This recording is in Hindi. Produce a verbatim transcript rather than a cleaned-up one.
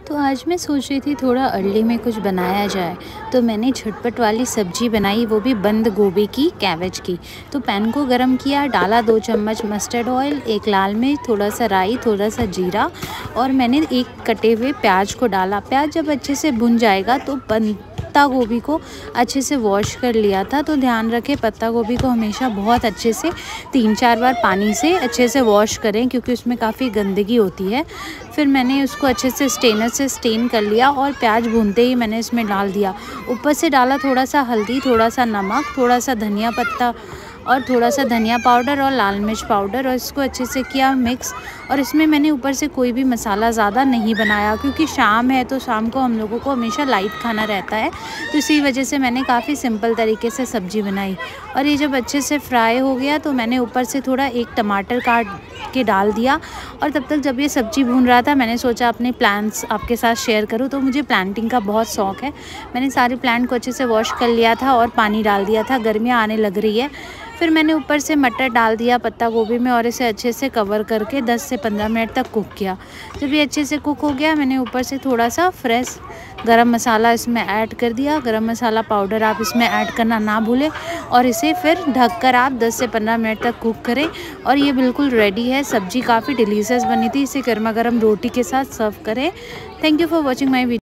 तो आज मैं सोच रही थी थोड़ा अर्ली में कुछ बनाया जाए, तो मैंने झटपट वाली सब्ज़ी बनाई, वो भी बंद गोभी की, कैबेज की। तो पैन को गरम किया, डाला दो चम्मच मस्टर्ड ऑयल, एक लाल मिर्च, थोड़ा सा राई, थोड़ा सा जीरा और मैंने एक कटे हुए प्याज को डाला। प्याज जब अच्छे से भुन जाएगा तो बंद पत्ता गोभी को अच्छे से वॉश कर लिया था। तो ध्यान रखें, पत्ता गोभी को हमेशा बहुत अच्छे से तीन चार बार पानी से अच्छे से वॉश करें, क्योंकि उसमें काफ़ी गंदगी होती है। फिर मैंने उसको अच्छे से स्टेनर से स्टेन कर लिया और प्याज भूनते ही मैंने इसमें डाल दिया। ऊपर से डाला थोड़ा सा हल्दी, थोड़ा सा नमक, थोड़ा सा धनिया पत्ता और थोड़ा सा धनिया पाउडर और लाल मिर्च पाउडर, और इसको अच्छे से किया मिक्स। और इसमें मैंने ऊपर से कोई भी मसाला ज़्यादा नहीं बनाया, क्योंकि शाम है तो शाम को हम लोगों को हमेशा लाइट खाना रहता है, तो इसी वजह से मैंने काफ़ी सिंपल तरीके से सब्ज़ी बनाई। और ये जब अच्छे से फ्राई हो गया तो मैंने ऊपर से थोड़ा एक टमाटर काट के डाल दिया। और तब तक जब ये सब्ज़ी भून रहा था, मैंने सोचा अपने प्लांट्स आपके साथ शेयर करूँ। तो मुझे प्लांटिंग का बहुत शौक़ है। मैंने सारे प्लांट को अच्छे से वॉश कर लिया था और पानी डाल दिया था। गर्मियाँ आने लग रही है। फिर मैंने ऊपर से मटर डाल दिया पत्ता गोभी में और इसे अच्छे से कवर करके दस से पंद्रह मिनट तक कुक किया। जब ये अच्छे से कुक हो गया, मैंने ऊपर से थोड़ा सा फ्रेश गरम मसाला इसमें ऐड कर दिया। गरम मसाला पाउडर आप इसमें ऐड करना ना भूलें और इसे फिर ढककर आप दस से पंद्रह मिनट तक कुक करें। और ये बिल्कुल रेडी है। सब्ज़ी काफ़ी डिलीशियस बनी थी। इसे गर्मा गर्म रोटी के साथ सर्व करें। Thank you for watching my video.